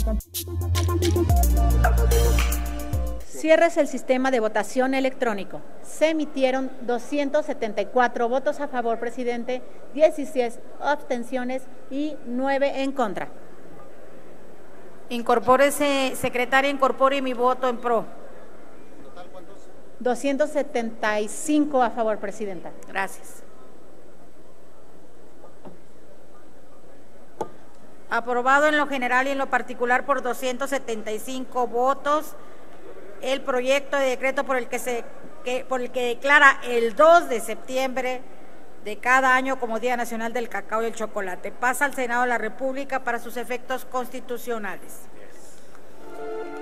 Cierres el sistema de votación electrónico. Se emitieron 274 votos a favor, presidente, 16 abstenciones y 9 en contra. Incorpórese, secretaria, incorpore mi voto en pro. ¿Total cuántos? 275 a favor, presidenta. Gracias. Aprobado en lo general y en lo particular por 275 votos el proyecto de decreto por el que declara el 2 de septiembre de cada año como Día Nacional del Cacao y el Chocolate. Pasa al Senado de la República para sus efectos constitucionales.